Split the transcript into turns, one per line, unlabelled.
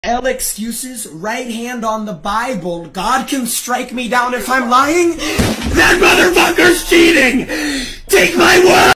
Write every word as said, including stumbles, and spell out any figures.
L excuses, right hand on the Bible. God can strike me down if I'm lying. That motherfucker's cheating! Take my word!